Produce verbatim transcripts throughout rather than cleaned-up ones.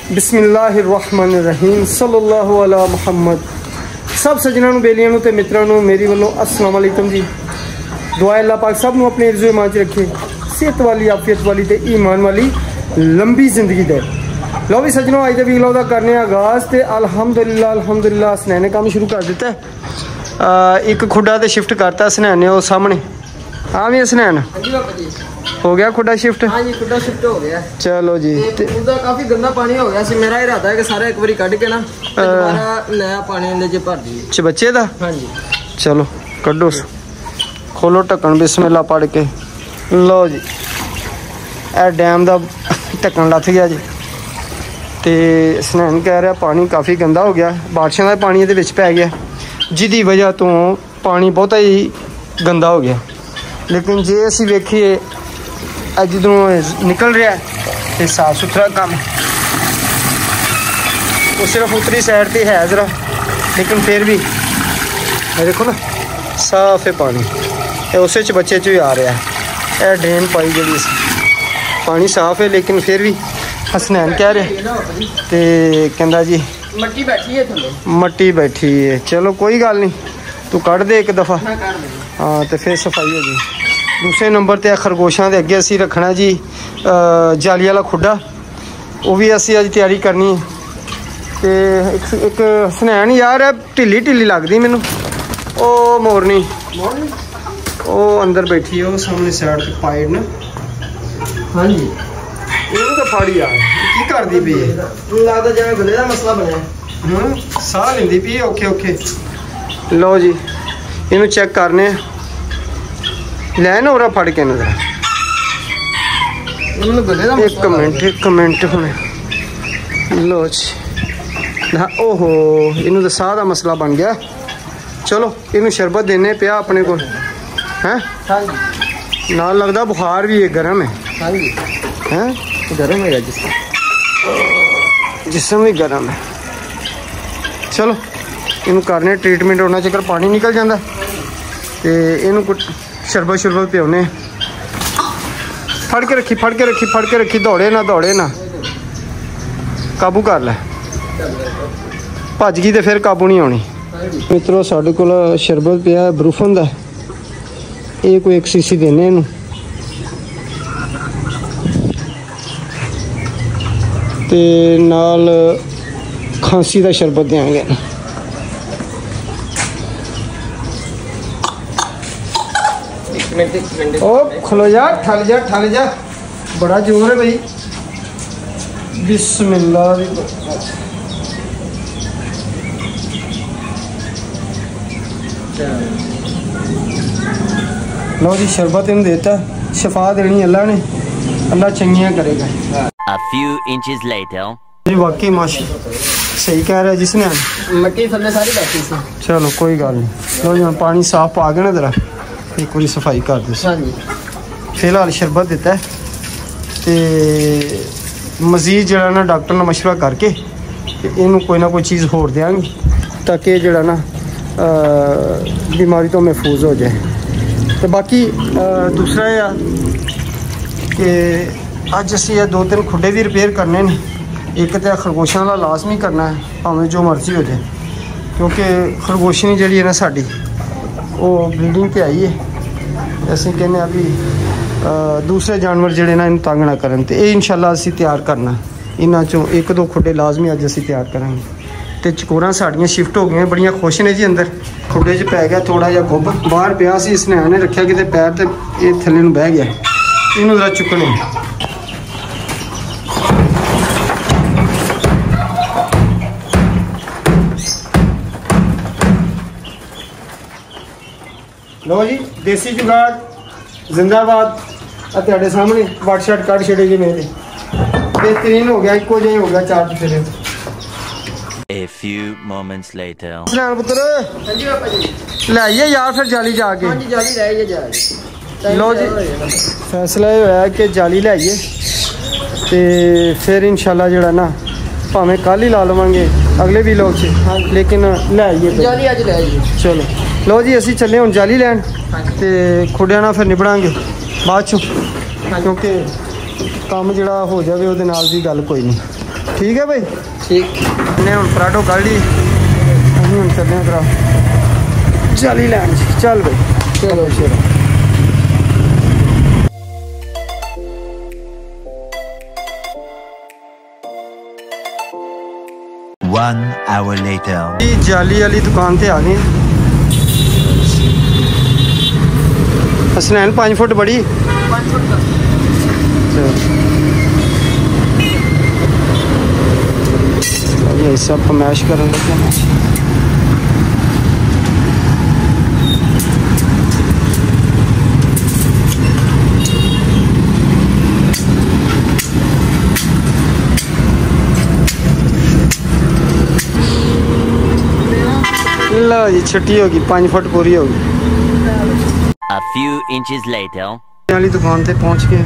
बिस्मिल्लाहिर्रहमानिर्रहीम सल्लल्लाहु अला मुहम्मद। सब सज्जनों नूं बेलियां नूं ते मित्रां नूं मेरी वल्लों अस्सलाम वालेकुम जी। दुआ अल्लाह पाक सब नूं अपने इर्ज़ो ईमान च रखे, सेहत वाली आफियत वाली ते ईमान वाली लंबी जिंदगी दे। लो भी सज्जनों अज दे वीडियो दा करने आगाज़ ते अल्हम्दुलिल्लाह अल्हम्दुलिल्लाह हसनैन ने काम शुरू कर दिता है। एक खुडा तो शिफ्ट करता हसनैन ने, वो सामने। हाँ भी हसनैन हो गया खुडा शिफ्ट? हाँ जी खुडा शिफ्ट हो गया। चलो जी। उधर काफी गंदा पानी हो गया सी। मेरा इरादा है कि सारा एक बारी कट के ना दोबारा नया पानी अंदर च भर दिए चबच्चे दा। हाँ जी चलो कड्डो, खोलो ढक्कन बिस्मिल्लाह पढ़ के। लो जी ए डैम दा ढक्कन लथ गया जी। तो हसनैन कह रहा पानी काफ़ी गंदा हो गया, बारिशों का पानी ये पै गया, जिदी वजह तो पानी बहुत ही गंदा हो गया। लेकिन जे असी वेखिए जिधरों निकल रहा है तो साफ सुथरा काम, वो सिर्फ उतरी साइड पर है ज़रा, लेकिन फिर भी देखो ना साफ है पानी। उस बच्चे च भी आ रहा है। यह ड्रेन पाई जी पानी साफ है, लेकिन फिर भी हसनैन कह रहे तो कहता जी मट्टी बैठी है थल्ले, मट्टी बैठी है। चलो कोई गल नहीं, तू कढ़ दे एक दफ़ा। हाँ तो फिर सफाई हो गई। दूसरे नंबर ते खरगोशों के अगे असी रखना जी जाली वाला खुडा, वो भी असी अज तैयारी करनी है। तो एक, एक हसनैन यार ढिली ढिली लगती मैनू, ओ मोरनी वो अंदर बैठी है, वो सामने साइड पे पाइड ना। हाँ जी ਇਹਨੂੰ ਤਾਂ ਫੜ ਯਾਰ, ਕੀ ਕਰਦੀ ਪਈ ਹੈ? ਲੱਗਦਾ ਜਿਵੇਂ ਗਲੇ ਦਾ ਮਸਲਾ ਬਣਿਆ। ਹਾਂ ਸਾਹ ਲੈਂਦੀ ਪਈ ਔਖੇ ਔਖੇ। ਲਓ ਜੀ ਇਹਨੂੰ ਚੈੱਕ ਕਰਨੇ, ਲੈ ਨਾ ਉਰਾ ਫੜ ਕੇ ਨਾ ਜ਼ਰਾ। ਇਹਨੂੰ ਗਲੇ ਦਾ ਇੱਕ ਮਸਲਾ। ਮਿੰਟ ਇੱਕ ਮਿੰਟ ਹੁਣੇ। ਲਓ ਜੀ ਨਾ, ਓਹੋ ਇਹਨੂੰ ਤਾਂ ਸਾਹ ਦਾ ਮਸਲਾ ਬਣ ਗਿਆ। ਚਲੋ ਇਹਨੂੰ ਸ਼ਰਬਤ ਦੇਣੇ ਪਿਆ ਆਪਣੇ ਕੋਲ ਹੈ। हाँ जी ਨਾਲ ਲੱਗਦਾ ਬੁਖਾਰ ਵੀ ਹੈ, ਗਰਮ ਹੈ। हाँ जी हैं गर्म है जिसम, जिसम भी गर्म है। चलो इनू करने ट्रीटमेंट होना चाहिए, पानी निकल जाता तो इनू कुछ शरबत शुरबत पिओने। फड़ के रखी फड़ के रखी फड़ के रखी, दौड़े ना दौड़े ना, काबू कर लै। भज गई तो फिर काबू नहीं आनी। मित्रों साढ़े कोल शरबत पिया ब्रूफन का, ये कोई एक सीसी देने इनू ते नाल खांसी का शरबत देंगे। ओ खलो जा, ठल जा ठल जा, बड़ा जोर है भाई। बिस्मिल्लाह। लो जी शरबत इन देता, शफा देनी अल्लाह ने, अल्लाह चंगियां करेगा। A few inches later. वाकई माशी सही कह रहा है जिसने, मट्टी थल्ले सारी बैठी सी। चलो कोई गल नहीं। लो जी पानी साफ पा के ना जरा एक बार सफाई कर दे। हाँ जी फिलहाल शरबत दिता है, तो मजीद जरा ना डॉक्टर ने मशवरा करके इनू कोई ना कोई चीज़ होर देंगे, ताकि जरा ना बीमारी तो महफूज हो जाए। तो बाकी दूसरा यह कि अज असी दो तीन खुडे भी रिपेयर करने ने। एक तो खरगोशों का लाजमी करना है, भावें जो मर्जी हो जाए, क्योंकि खरगोशनी जी है ना साड़ी वो ब्रीडिंग पे आई है। असी कहने अभी दूसरे जानवर जोड़े ना इन तंग ना करन, तो ये इंशाल्लाह असी तैयार करना। इन्हों चों एक दो खुडे लाजमी अज असी तैयार करांगे। तो चकोरां साड़ियाँ शिफ्ट हो गई, बड़ियाँ खुश ने जी। अंदर खुडे च पै गया थोड़ा जहा गुब, बाहर पिया सी, इसने ने रखा कि पैर तो ये थल्ले नूं बह गया। इनू जरा चुकने। लो जी देसी जुगाड़ जिंदाबाद। तेरे सामने वट शट कट छड़े जी मेरे, बेहतरीन हो गया, इको जिहा हो गया चार्ज फिर। A few moments later. पुत्र हाँ जी पापा जी ले आइए यार फिर जाली जाके। हाँ जी जाली रह जा। लो जी फैसला ये होया कि जाली ले आइए, तो फिर इंशाल्लाह जड़ा ना भावें कल ही ला लवांगे अगले भी लोग से। हाँ लेकिन ले आइए जाली अज ले आइए। चलो लो जी असी चले हुण जाली लैन, तो खुडियां नाल फिर निबड़ांगे बाद चों, क्योंकि काम जड़ा हो जाए वो गल कोई नहीं। ठीक है भाई ठीक ने हम पराठो कर ली हम चलने करा जाली लैंड चल भाई चलो चलो One hour later. जाली वाली दुकान ते आ गए हसनैन पाँच फुट बड़ी पाँच फुट का ये सब मैश करने लगे लो जी छुट्टी होगी पाँच फुट पूरी होगी A few inches later. वाली दुकान पे पहुंच गए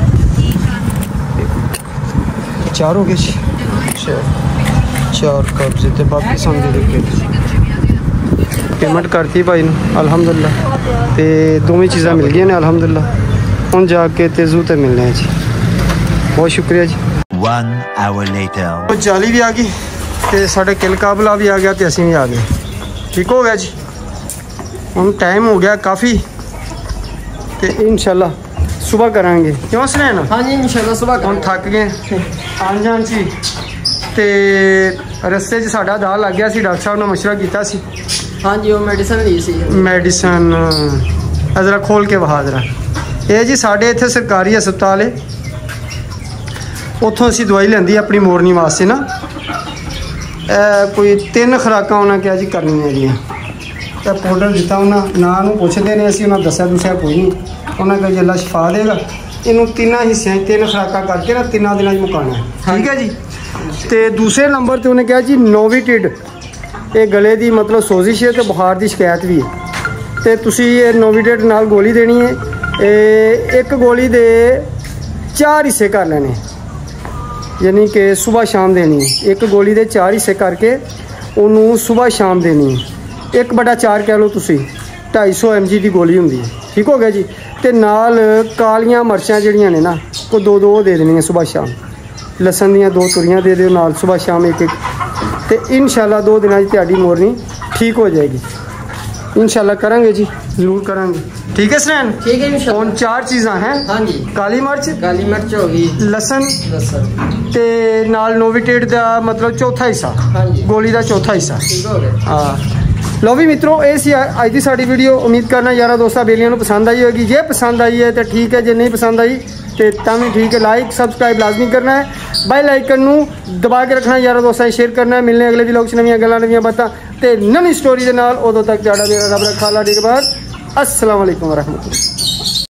चार हो गए चार चार कब्जे ते बाकी समझ के पेमेंट करती भाई ने अलहमदुलिल्लाह ते दोवें चीज़ां मिल गई ने अलहमदुलिल्लाह हुण जाके ते जू ते मिलने हैं जी बहुत शुक्रिया जी One hour later. तो जाली भी आ गई ते साढ़े किल काबला भी आ गया ते असीं भी आ गए ठीक हो गया जी हुण टाइम हो गया काफ़ी ते इंशाल्लाह सुबह करांगे क्यों सुने ना हाँ जी इंशाल्लाह सुबह हम थक गए आन जान सी ते रस्ते 'च साडा दाल लग गया सी डॉक्टर साहब ने मशवरा किया सी हाँ जी वो मेडिसिन ली सी मेडिसिन जरा खोल के वहा जरा ये जी साढ़े इत्थे सरकारी हस्पताल है उत्थों असीं दवाई लैंदी अपनी मोरनी वास्ते ना कोई तीन खुराकां उन्हें क्या जी करनियां जियां तो पाउडर दिता उन्हें ना नूं पुछदे ने असीं उन्हें दस्सिया दुस्सिया कोई नहीं उन्हें कहा जल्ला शिफा देगा इनू तिना हिस्से तीन खुराकां करके ना तिना दिनां च मुकाना है ठीक है जी तो दूसरे नंबर ते उन्हें कहा जी नोविटिड ये गले की मतलब सोजिश है तो बुखार की शिकायत भी है तो तुसी ये नोविटिड नाल गोली देनी है ए, एक गोली दे चार हिस्से कर लेने यानी कि सुबह शाम देनी है एक गोली दे चार हिस्से करके उन्होंने सुबह शाम देनी है एक बटा चार कह लो तुसी ढाई सौ एम जी की गोली होंगी है ठीक हो गया जी तो नाल कालियां मर्चां जड़ियां ने ना वो दो दो दे देनी सुबह शाम लसन दियां दो तुरियां दे दो नाल सुबह शाम एक एक तो इंशाल्लाह दो दिन तुहाडी मोरनी ठीक हो जाएगी इंशाल्लाह करांगे जी जरूर करांगे ठीक है सनैन ठीक है इंशाल्लाह उन चार चीज़ां हैं हाँ जी काली मिर्च काली मिर्च होगी लसन लसन ते नाल नोविटेड दा मतलब चौथा हिस्सा हाँ जी गोली दा चौथा हिस्सा ठीक हो गया हाँ लो भी मित्रों ये सी अज की साड़ी वीडियो उम्मीद करना यारा दोस्तां बेलियां पसंद आई होगी जे पसंद आई है तो ठीक है जे नहीं पसंद आई तो तभी ठीक है लाइक सबसक्राइब लाजमी करना है बेल आइकन नू दबा के रखना यारा दोस्तां शेयर करना है मिलने अगले व्लॉग च नवीं गल्लां नवीं बातां ते नवीं स्टोरी दे नाल उदों तक जाड़ा मेरा रब रखा ला डी के बाद अस्सलाम वालेकुम वरहमतुल्लाह।